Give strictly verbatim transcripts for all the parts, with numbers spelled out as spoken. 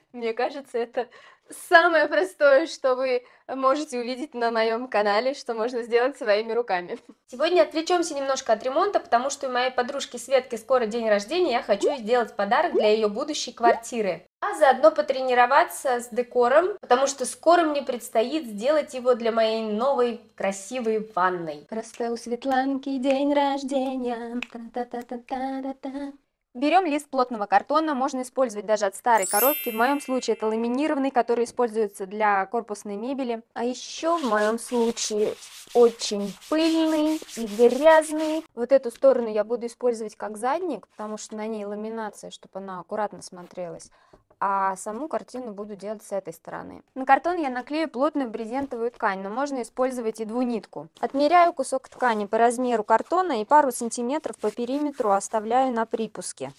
Мне кажется, это самое простое, что вы можете увидеть на моем канале, что можно сделать своими руками. Сегодня отвлечемся немножко от ремонта, потому что у моей подружки Светки скоро день рождения, я хочу ей сделать подарок для ее будущей квартиры. А заодно потренироваться с декором, потому что скоро мне предстоит сделать его для моей новой красивой ванной. Просто у Светланки день рождения. Та-та-та-та-та-та-та. Берем лист плотного картона, можно использовать даже от старой коробки. В моем случае это ламинированный, который используется для корпусной мебели. А еще в моем случае очень пыльный и грязный. Вот эту сторону я буду использовать как задник, потому что на ней ламинация, чтобы она аккуратно смотрелась. А саму картину буду делать с этой стороны. На картон я наклею плотную брезентовую ткань, но можно использовать и двунитку. Отмеряю кусок ткани по размеру картона и пару сантиметров по периметру оставляю на припуске.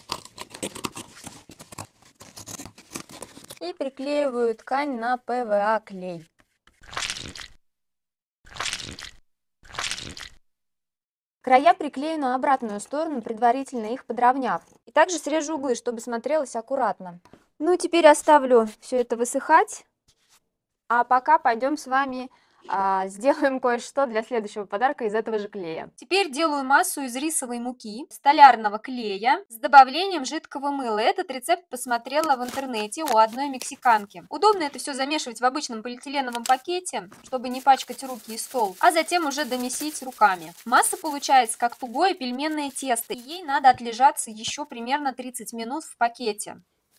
И приклеиваю ткань на пэ вэ а клей. Края приклею на обратную сторону, предварительно их подровняв. И также срежу углы, чтобы смотрелось аккуратно. Ну, теперь оставлю все это высыхать, а пока пойдем с вами а, сделаем кое-что для следующего подарка из этого же клея. Теперь делаю массу из рисовой муки, столярного клея с добавлением жидкого мыла. Этот рецепт посмотрела в интернете у одной мексиканки. Удобно это все замешивать в обычном полиэтиленовом пакете, чтобы не пачкать руки и стол, а затем уже домесить руками. Масса получается как тугое пельменное тесто, и ей надо отлежаться еще примерно тридцать минут в пакете.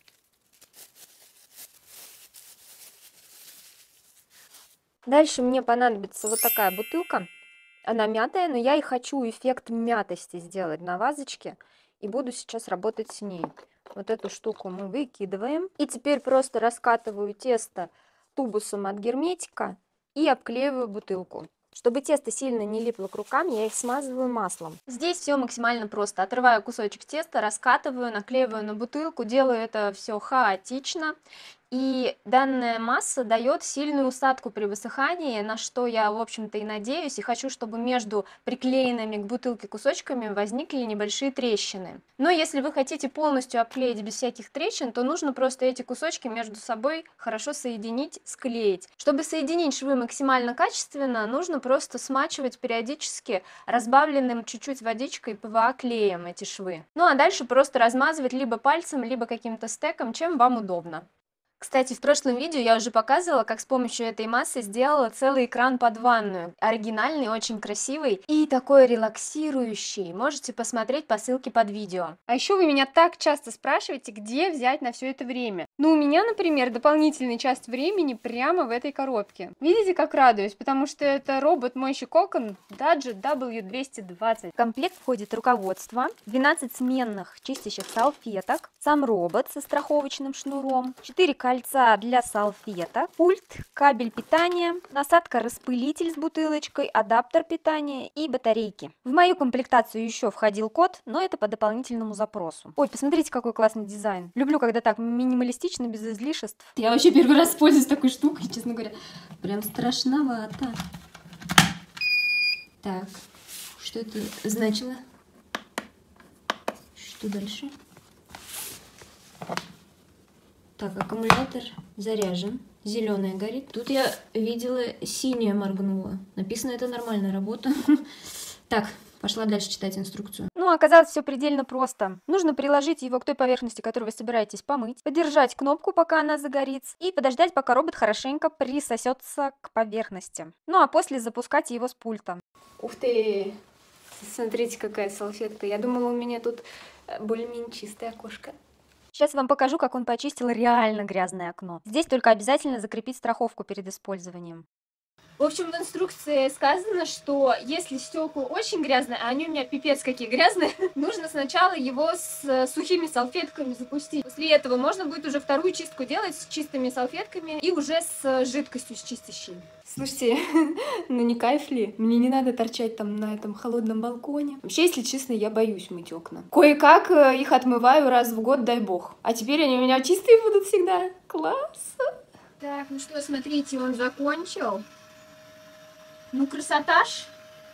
Дальше мне понадобится вот такая бутылка. Она мятая, но я и хочу эффект мятости сделать на вазочке. И буду сейчас работать с ней. Вот эту штуку мы выкидываем. И теперь просто раскатываю тесто тубусом от герметика и обклеиваю бутылку. Чтобы тесто сильно не липло к рукам, я их смазываю маслом. Здесь все максимально просто. Отрываю кусочек теста, раскатываю, наклеиваю на бутылку. Делаю это все хаотично. И данная масса дает сильную усадку при высыхании, на что я, в общем-то, и надеюсь. И хочу, чтобы между приклеенными к бутылке кусочками возникли небольшие трещины. Но если вы хотите полностью обклеить без всяких трещин, то нужно просто эти кусочки между собой хорошо соединить, склеить. Чтобы соединить швы максимально качественно, нужно просто смачивать периодически разбавленным чуть-чуть водичкой пэ вэ а клеем эти швы. Ну а дальше просто размазывать либо пальцем, либо каким-то стеком, чем вам удобно. Кстати, в прошлом видео я уже показывала, как с помощью этой массы сделала целый экран под ванную. Оригинальный, очень красивый и такой релаксирующий. Можете посмотреть по ссылке под видео. А еще вы меня так часто спрашиваете, где взять на все это время. Ну, у меня, например, дополнительная часть времени прямо в этой коробке. Видите, как радуюсь? Потому что это робот-мойщик окон Dadget дабл ю двести двадцать. В комплект входит руководство, двенадцать сменных чистящих салфеток, сам робот со страховочным шнуром, четыре кольца для салфеток, пульт, кабель питания, насадка-распылитель с бутылочкой, адаптер питания и батарейки. В мою комплектацию еще входил код, но это по дополнительному запросу. Ой, посмотрите, какой классный дизайн. Люблю, когда так минималистично, без излишеств. Я вообще первый раз пользуюсь такой штукой, честно говоря. Прям страшновато. Так, что это значило? Что дальше? Так, аккумулятор заряжен, зеленая горит. Тут я видела, синяя моргнула. Написано, это нормальная работа. Так, пошла дальше читать инструкцию. Ну, оказалось, все предельно просто. Нужно приложить его к той поверхности, которую вы собираетесь помыть, подержать кнопку, пока она загорится, и подождать, пока робот хорошенько присосется к поверхности. Ну, а после запускать его с пульта. Ух ты! Смотрите, какая салфетка. Я думала, у меня тут более-менее чистое окошко. Сейчас вам покажу, как он почистил реально грязное окно. Здесь только обязательно закрепить страховку перед использованием. В общем, в инструкции сказано, что если стекла очень грязные, а они у меня пипец какие грязные, нужно сначала его с сухими салфетками запустить. После этого можно будет уже вторую чистку делать с чистыми салфетками и уже с жидкостью, с чистящей. Слушайте, ну не кайф ли? Мне не надо торчать там на этом холодном балконе. Вообще, если честно, я боюсь мыть окна. Кое-как их отмываю раз в год, дай бог. А теперь они у меня чистые будут всегда. Класс! Так, ну что, смотрите, он закончил. Ну, красота ж.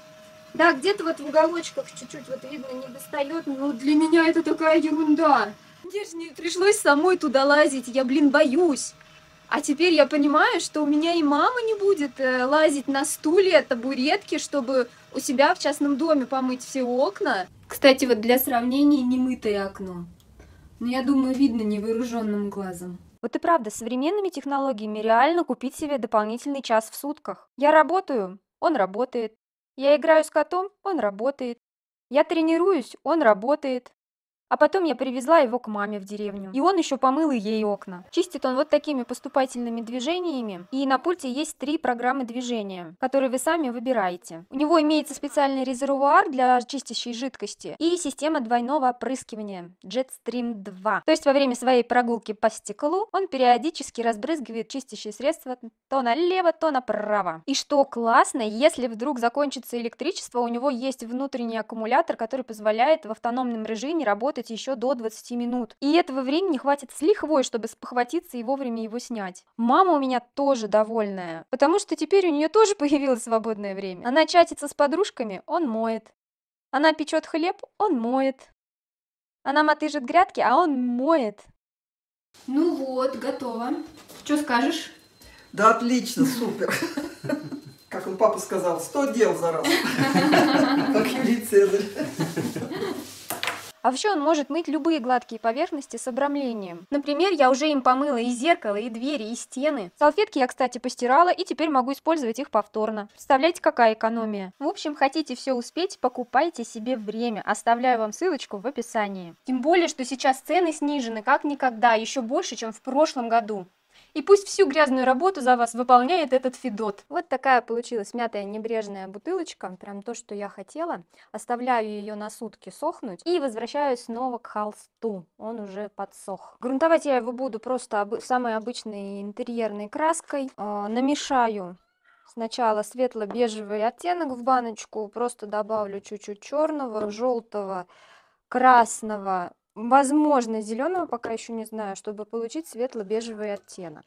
Да, где-то вот в уголочках чуть-чуть вот видно не достает, но для меня это такая ерунда. Мне же не пришлось самой туда лазить, я, блин, боюсь. А теперь я понимаю, что у меня и мама не будет э, лазить на стуле, табуретке, чтобы у себя в частном доме помыть все окна. Кстати, вот для сравнения, немытое окно. Но я думаю, видно невооруженным глазом. Вот и правда, современными технологиями реально купить себе дополнительный час в сутках. Я работаю, он работает. Я играю с котом, он работает. Я тренируюсь, он работает. А потом я привезла его к маме в деревню. И он еще помыл и ей окна. Чистит он вот такими поступательными движениями. И на пульте есть три программы движения, которые вы сами выбираете. У него имеется специальный резервуар для чистящей жидкости и система двойного опрыскивания Jetstream два. То есть во время своей прогулки по стеклу он периодически разбрызгивает чистящее средство то налево, то направо. И что классно, если вдруг закончится электричество, у него есть внутренний аккумулятор, который позволяет в автономном режиме работать еще до двадцати минут. И этого времени хватит с лихвой, чтобы спохватиться и вовремя его снять. Мама у меня тоже довольная, потому что теперь у нее тоже появилось свободное время. Она чатится с подружками, он моет. Она печет хлеб, он моет. Она мотыжит грядки, а он моет. Ну вот, готово. Что скажешь? Да отлично, супер. Как он папа сказал, сто дел за раз. Как Юлий Цезарь. А вообще он может мыть любые гладкие поверхности с обрамлением. Например, я уже им помыла и зеркало, и двери, и стены. Салфетки я, кстати, постирала, и теперь могу использовать их повторно. Представляете, какая экономия? В общем, хотите все успеть, покупайте себе время. Оставляю вам ссылочку в описании. Тем более, что сейчас цены снижены как никогда, еще больше, чем в прошлом году. И пусть всю грязную работу за вас выполняет этот Федот. Вот такая получилась мятая небрежная бутылочка. Прям то, что я хотела. Оставляю ее на сутки сохнуть. И возвращаюсь снова к холсту. Он уже подсох. Грунтовать я его буду просто об... самой обычной интерьерной краской. Э, намешаю сначала светло-бежевый оттенок в баночку. Просто добавлю чуть-чуть черного, желтого, красного. Возможно, зеленого, пока еще не знаю, чтобы получить светло-бежевый оттенок.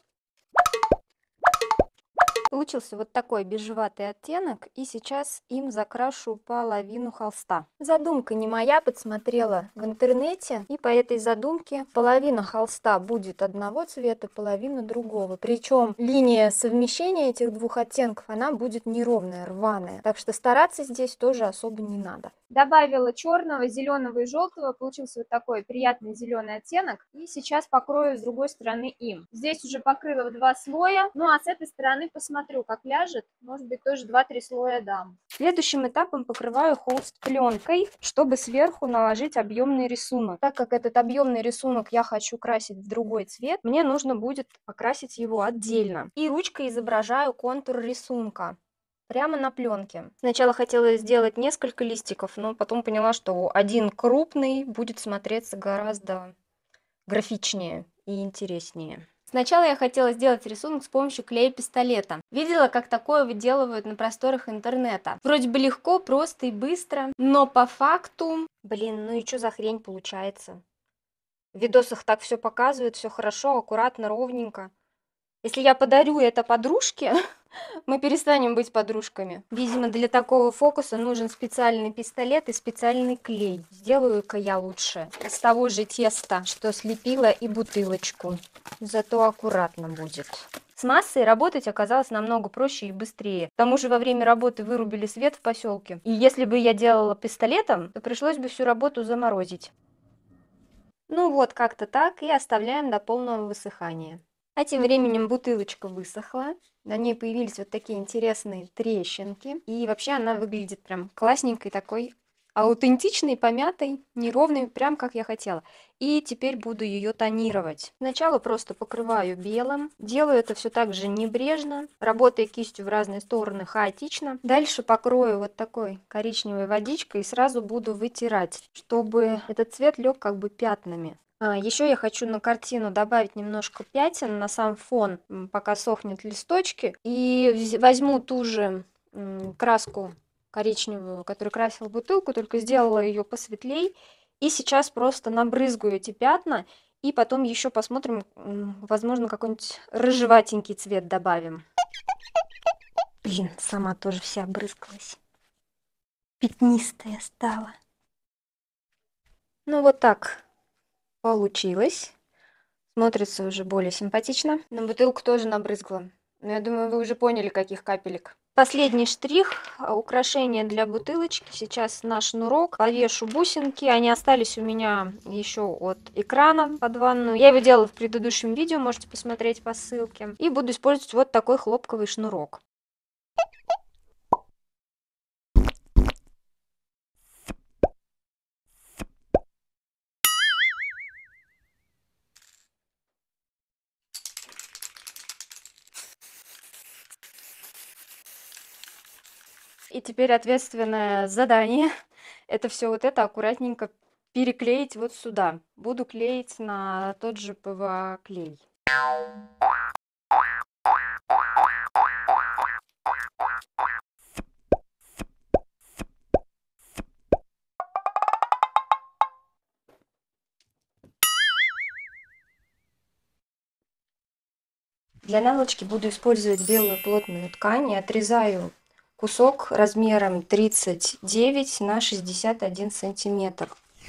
Получился вот такой бежеватый оттенок, и сейчас им закрашу половину холста. Задумка не моя, подсмотрела в интернете, и по этой задумке половина холста будет одного цвета, половина другого. Причем линия совмещения этих двух оттенков, она будет неровная, рваная. Так что стараться здесь тоже особо не надо. Добавила черного, зеленого и желтого, получился вот такой приятный зеленый оттенок. И сейчас покрою с другой стороны им. Здесь уже покрыла в два слоя, ну а с этой стороны посмотрю, как ляжет, может быть, тоже два-три слоя дам. Следующим этапом покрываю холст пленкой, чтобы сверху наложить объемный рисунок. Так как этот объемный рисунок я хочу красить в другой цвет, мне нужно будет покрасить его отдельно. И ручкой изображаю контур рисунка прямо на пленке. Сначала хотела сделать несколько листиков, но потом поняла, что один крупный будет смотреться гораздо графичнее и интереснее. Сначала я хотела сделать рисунок с помощью клея-пистолета. Видела, как такое выделывают на просторах интернета. Вроде бы легко, просто и быстро, но по факту... Блин, ну и что за хрень получается? В видосах так все показывают, все хорошо, аккуратно, ровненько. Если я подарю это подружке, мы перестанем быть подружками. Видимо, для такого фокуса нужен специальный пистолет и специальный клей. Сделаю-ка я лучше из того же теста, что слепила и бутылочку. Зато аккуратно будет. С массой работать оказалось намного проще и быстрее. К тому же во время работы вырубили свет в поселке. И если бы я делала пистолетом, то пришлось бы всю работу заморозить. Ну вот, как-то так, и оставляем до полного высыхания. А тем временем бутылочка высохла, на ней появились вот такие интересные трещинки, и вообще она выглядит прям классненькой такой, аутентичной, помятой, неровной, прям как я хотела. И теперь буду ее тонировать. Сначала просто покрываю белым, делаю это все так же небрежно, работая кистью в разные стороны хаотично. Дальше покрою вот такой коричневой водичкой и сразу буду вытирать, чтобы этот цвет лег как бы пятнами. Еще я хочу на картину добавить немножко пятен на сам фон, пока сохнет листочки. И возьму ту же краску коричневую, которую красила бутылку, только сделала ее посветлей. И сейчас просто набрызгаю эти пятна. И потом еще посмотрим, возможно, какой-нибудь рыжеватенький цвет добавим. Блин, сама тоже вся обрызгалась. Пятнистая стала. Ну вот так. получилось. Смотрится уже более симпатично. На бутылку тоже набрызгала. Но я думаю, вы уже поняли, каких капелек. Последний штрих, а, украшение для бутылочки. Сейчас на шнурок повешу бусинки. Они остались у меня еще от экрана под ванну. Я его делала в предыдущем видео, можете посмотреть по ссылке. И буду использовать вот такой хлопковый шнурок. И теперь ответственное задание. Это все вот это аккуратненько переклеить вот сюда. Буду клеить на тот же пэ вэ а клей. Для наволочки буду использовать белую плотную ткань и отрезаю кусок размером тридцать девять на шестьдесят один сантиметр.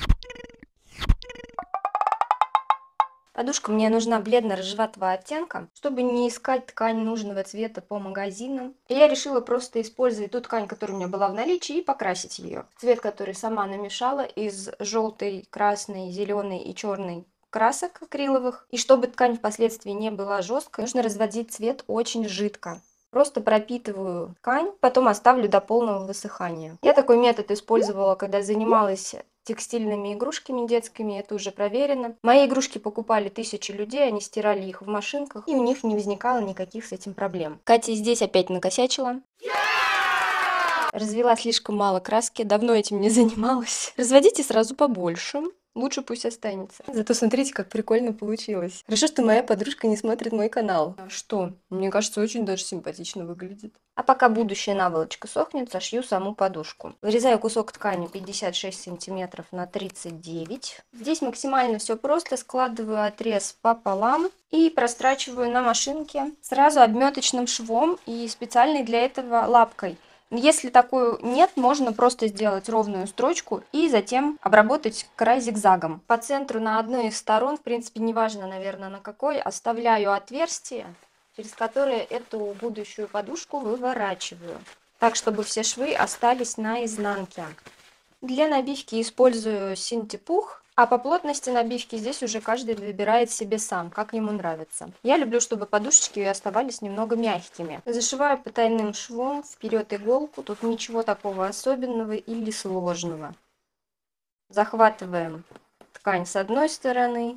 Подушка мне нужна бледно-рыжеватого оттенка, чтобы не искать ткань нужного цвета по магазинам. И я решила просто использовать ту ткань, которая у меня была в наличии, и покрасить ее. Цвет, который сама намешала из желтой, красной, зеленой и черной красок акриловых. И чтобы ткань впоследствии не была жесткой, нужно разводить цвет очень жидко. Просто пропитываю ткань, потом оставлю до полного высыхания. Я такой метод использовала, когда занималась текстильными игрушками детскими, это уже проверено. Мои игрушки покупали тысячи людей, они стирали их в машинках, и у них не возникало никаких с этим проблем. Катя здесь опять накосячила. Развела слишком мало краски, давно этим не занималась. Разводите сразу побольше. Лучше пусть останется. Зато смотрите, как прикольно получилось. Хорошо, что моя подружка не смотрит мой канал. А что? Мне кажется, очень даже симпатично выглядит. А пока будущая наволочка сохнет, сошью саму подушку. Вырезаю кусок ткани пятьдесят шесть сантиметров на тридцать девять. Здесь максимально все просто. Складываю отрез пополам и прострачиваю на машинке сразу обметочным швом и специальной для этого лапкой. Если такой нет, можно просто сделать ровную строчку и затем обработать край зигзагом. По центру на одной из сторон, в принципе, неважно, наверное, на какой, оставляю отверстие, через которое эту будущую подушку выворачиваю, так, чтобы все швы остались на изнанке. Для набивки использую синтепух. А по плотности набивки здесь уже каждый выбирает себе сам, как ему нравится. Я люблю, чтобы подушечки оставались немного мягкими. Зашиваю потайным швом вперед иголку. Тут ничего такого особенного или сложного. Захватываем ткань с одной стороны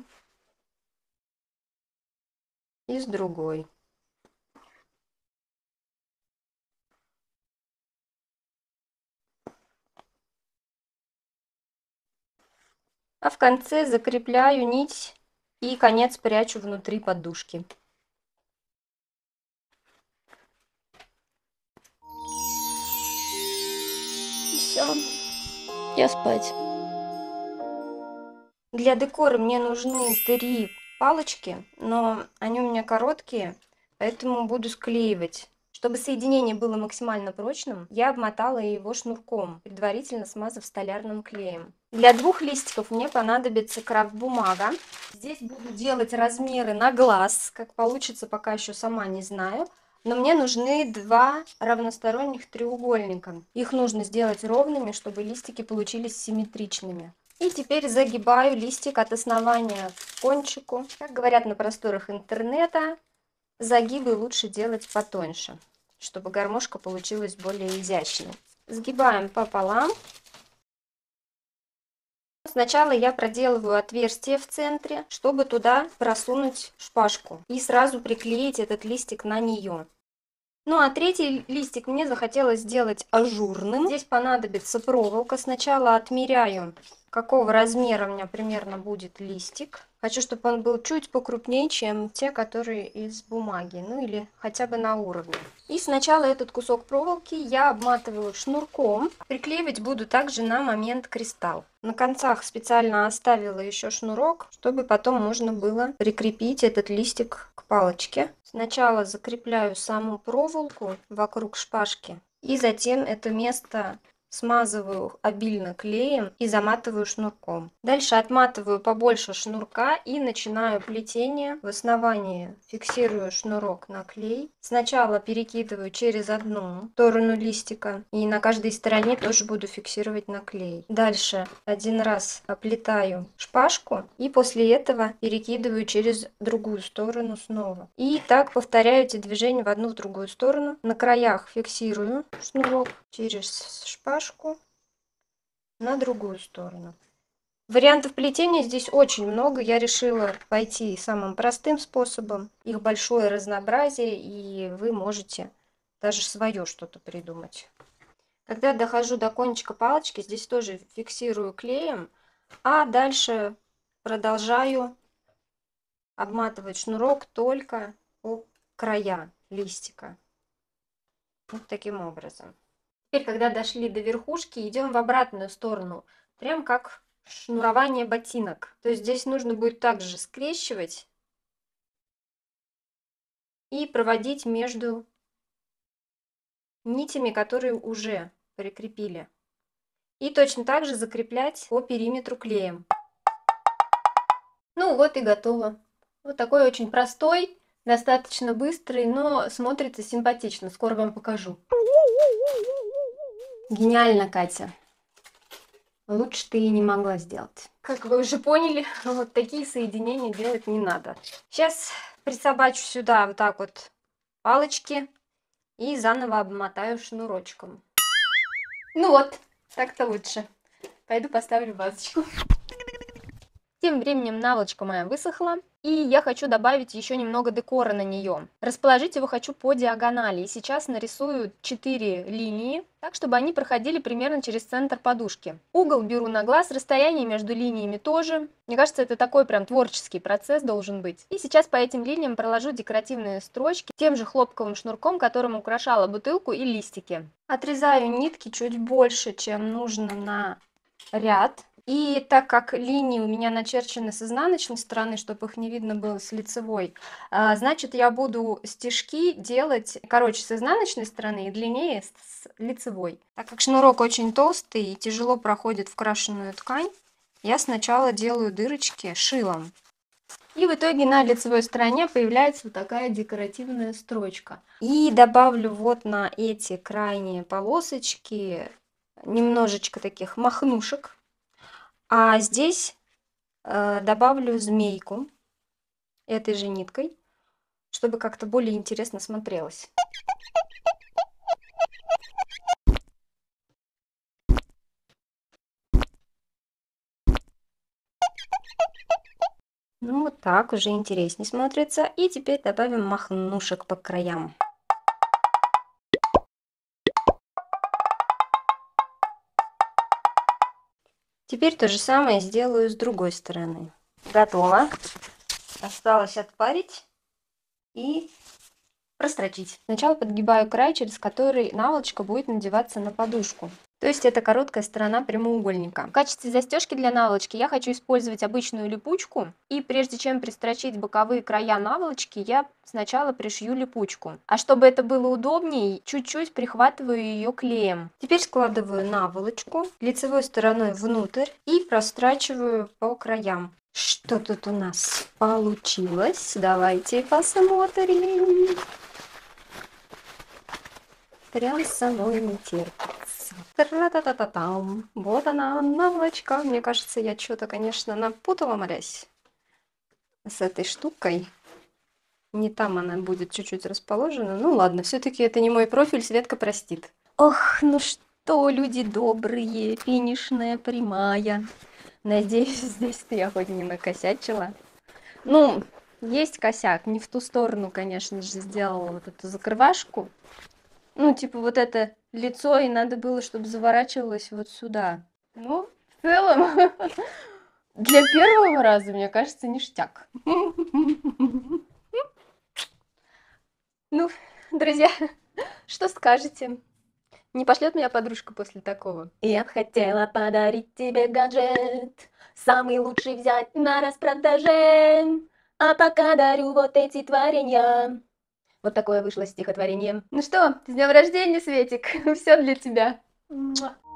и с другой. А в конце закрепляю нить и конец прячу внутри подушки. И все. Я спать. Для декора мне нужны три палочки, но они у меня короткие, поэтому буду склеивать. Чтобы соединение было максимально прочным, я обмотала его шнурком, предварительно смазав столярным клеем. Для двух листиков мне понадобится крафт-бумага. Здесь буду делать размеры на глаз, как получится, пока еще сама не знаю. Но мне нужны два равносторонних треугольника. Их нужно сделать ровными, чтобы листики получились симметричными. И теперь загибаю листик от основания к кончику. Как говорят на просторах интернета, загибы лучше делать потоньше, чтобы гармошка получилась более изящной. Сгибаем пополам. Сначала я проделываю отверстие в центре, чтобы туда просунуть шпажку и сразу приклеить этот листик на нее. Ну а третий листик мне захотелось сделать ажурным. Здесь понадобится проволока. Сначала отмеряю, какого размера у меня примерно будет листик. Хочу, чтобы он был чуть покрупнее, чем те, которые из бумаги, ну или хотя бы на уровне. И сначала этот кусок проволоки я обматываю шнурком. Приклеивать буду также на момент кристалл. На концах специально оставила еще шнурок, чтобы потом можно было прикрепить этот листик к палочке. Сначала закрепляю саму проволоку вокруг шпажки и затем это место смазываю обильно клеем и заматываю шнурком. Дальше отматываю побольше шнурка и начинаю плетение. В основании фиксирую шнурок на клей. Сначала перекидываю через одну сторону листика и на каждой стороне тоже буду фиксировать на клей. Дальше один раз оплетаю шпажку и после этого перекидываю через другую сторону снова. И так повторяю эти движения в одну в другую сторону. На краях фиксирую шнурок через шпажку на другую сторону. Вариантов плетения здесь очень много. Я решила пойти самым простым способом. Их большое разнообразие, и вы можете даже свое что-то придумать. Когда дохожу до кончика палочки, здесь тоже фиксирую клеем, а дальше продолжаю обматывать шнурок только по края листика. Вот таким образом. Теперь, когда дошли до верхушки, идем в обратную сторону, прям как шнурование ботинок. То есть здесь нужно будет также скрещивать и проводить между нитями, которые уже прикрепили. И точно так же закреплять по периметру клеем. Ну вот и готово. Вот такой очень простой, достаточно быстрый, но смотрится симпатично. Скоро вам покажу. Гениально, Катя. Лучше ты и не могла сделать. Как вы уже поняли, вот такие соединения делать не надо. Сейчас присобачу сюда вот так вот палочки и заново обмотаю шнурочком. Ну вот, так-то лучше. Пойду поставлю вазочку. Тем временем наволочка моя высохла, и я хочу добавить еще немного декора на нее. Расположить его хочу по диагонали, и сейчас нарисую четыре линии, так чтобы они проходили примерно через центр подушки. Угол беру на глаз, расстояние между линиями тоже. Мне кажется, это такой прям творческий процесс должен быть. И сейчас по этим линиям проложу декоративные строчки тем же хлопковым шнурком, которым украшала бутылку и листики. Отрезаю нитки чуть больше, чем нужно на ряд. И так как линии у меня начерчены с изнаночной стороны, чтобы их не видно было с лицевой, значит, я буду стежки делать, короче, с изнаночной стороны и длиннее с лицевой. Так как шнурок очень толстый и тяжело проходит в крашеную ткань, я сначала делаю дырочки шилом. И в итоге на лицевой стороне появляется вот такая декоративная строчка. И добавлю вот на эти крайние полосочки немножечко таких махнушек. А здесь э, добавлю змейку этой же ниткой, чтобы как-то более интересно смотрелось. Ну вот так уже интереснее смотрится. И теперь добавим махнушек по краям. Теперь то же самое сделаю с другой стороны. Готово. Осталось отпарить и прострочить. Сначала подгибаю край, через который наволочка будет надеваться на подушку. То есть это короткая сторона прямоугольника. В качестве застежки для наволочки я хочу использовать обычную липучку. И прежде чем пристрочить боковые края наволочки, я сначала пришью липучку. А чтобы это было удобнее, чуть-чуть прихватываю ее клеем. Теперь складываю наволочку лицевой стороной внутрь и прострачиваю по краям. Что тут у нас получилось? Давайте посмотрим. Прям самой не терпится. Тра-та-та-та-там. Вот она, наволочка. Мне кажется, я что-то, конечно, напутала, молясь, с этой штукой. Не там она будет чуть-чуть расположена. Ну ладно, все-таки это не мой профиль, Светка простит. Ох, ну что, люди добрые, финишная прямая. Надеюсь, здесь я хоть не накосячила. Ну, есть косяк. Не в ту сторону, конечно же, сделала вот эту закрывашку. Ну, типа вот это лицо, и надо было, чтобы заворачивалось вот сюда. Ну, в целом, для первого раза, мне кажется, ништяк. Ну, друзья, что скажете? Не пошлет меня подружка после такого? Я хотела подарить тебе гаджет, самый лучший взять на распродаже, а пока дарю вот эти творения. Вот такое вышло стихотворение. Ну что, с днем рождения, Светик, все для тебя.